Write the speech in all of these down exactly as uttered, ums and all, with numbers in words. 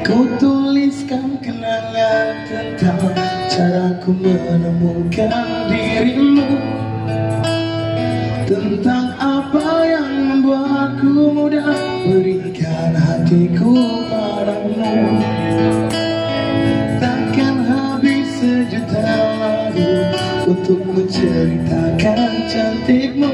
Ku tuliskan kenangan tentang caraku menemukan dirimu, tentang apa yang membuatku mudah berikan hatiku padamu. Takkan habis sejuta lagu untuk menceritakan cantikmu,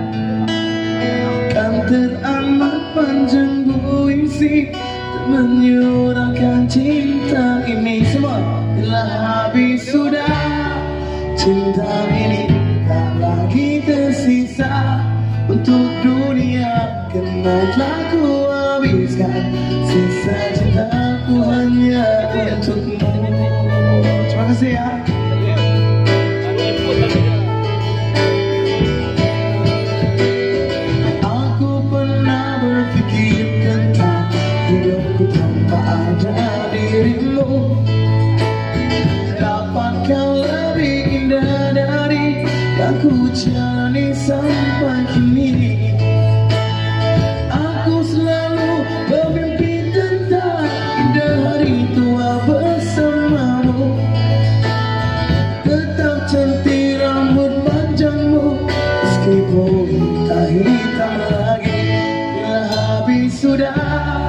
kan teramat panjang puisi menyurahkan cinta ini. Semua telah habis sudah, cinta ini tak lagi tersisa untuk dunia, karena telah ku habiskan sisa cintaku hanya untukmu. Terima kasih ya. Aku pernah berpikir tentang hidupku tanpa ada dirimu. Dapatkah lebih indah dari yang ku jalani sampai kini? Aku selalu bermimpi tentang indah hari tua bersamamu. Tetap cantik rambut panjangmu, meskipun tak hitam lagi. Bila habis sudah,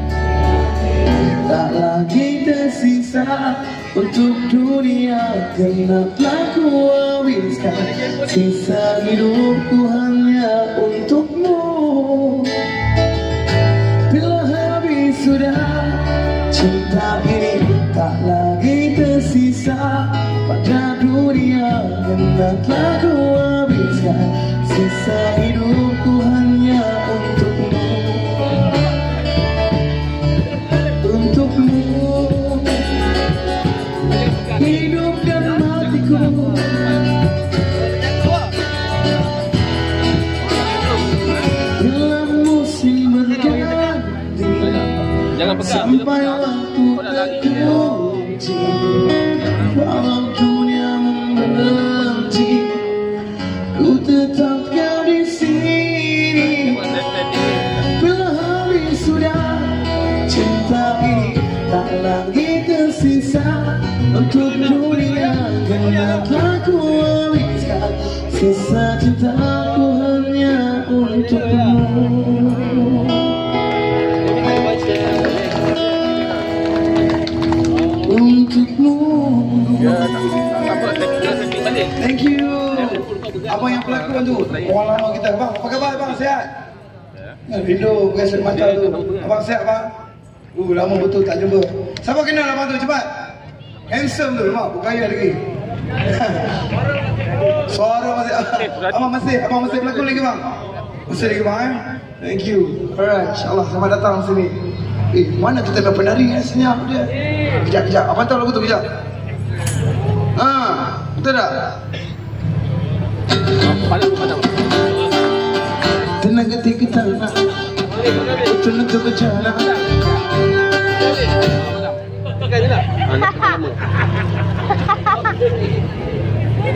tak lagi tersisa untuk dunia, karena telah ku habiskan sisa hidupku hanya untukmu. Bila habis sudah, cinta ini tak lagi tersisa pada dunia, karena telah ku habiskan sisa hidupku hanya untukmu. Hidup dan matiku dalam musim berganti, sampai waktu terkunci. Walau dunia membenci, ku tetap kau di sini. Bila habis sudah, cinta ini tak lagi tersisa untuk dunia, karena telah ku habiskan sisa cintaku hanya untukmu. Untukmu. Thank you. Abang yang pelakon tu, orang lama kita. Bang, apa khabar bang? Sihat? Rindu kasut mata tu. Abang sihat bang? Uh, lama betul tak jumpa. Siapa kenal abang tu? Cepat. Handsome tu, mak, berkaya lagi. Suara masih, abang masih, abang masih pelakon lagi bang? Masih lagi bang eh? Thank you. Alright, insyaAllah selamat datang sini. Eh, mana kita punya penari yang senyap dia? Kejap, kejap, abang tahu lagu tu, kejap. Haa, betul tak? Tenang ketika tanah, betul untuk berjalan.